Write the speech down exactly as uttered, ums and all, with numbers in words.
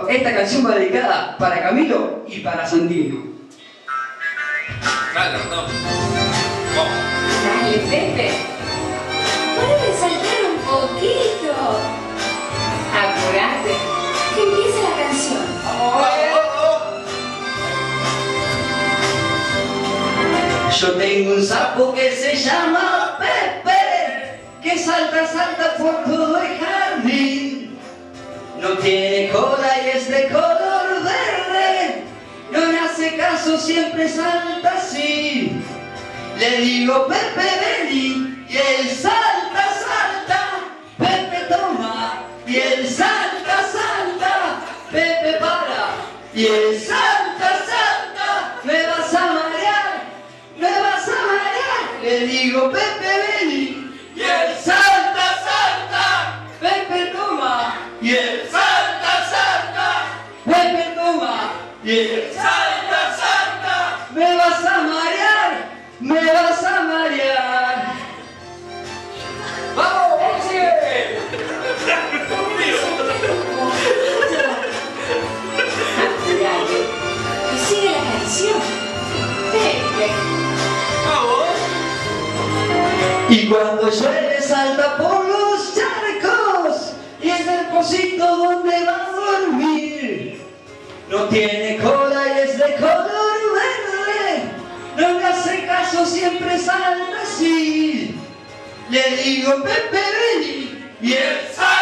esta canción va dedicada para Camilo y para Santino. Claro, no. Oh. Dale, Pepe. Para de saltar un poquito. Apurate, que empiece la canción. Oh, oh, oh. Yo tengo un sapo que se llama Pepe, que salta, salta por todo el jardín. No tiene cola y es de color verde, no me hace caso, siempre salta así. Le digo Pepe vení, y él salta, salta. Pepe toma, y él salta, salta. Pepe para, y él salta, salta. Me vas a marear, me vas a marear. Le digo Pepe vení, y él salta, salta. Pepe toma, y él salta, salta. Pepe toma, y él salta, salta. Me vas a marear, me vas a marear. ¡Vamos, sigue! Apurate, que sigue la canción. Pepe. ¡Vamos! Y cuando llueve salta por los charcos, y es el pocito donde va a dormir. No tiene cola y es de color verde, no me hace caso, siempre salta así. Le digo Pepe vení, y él salta.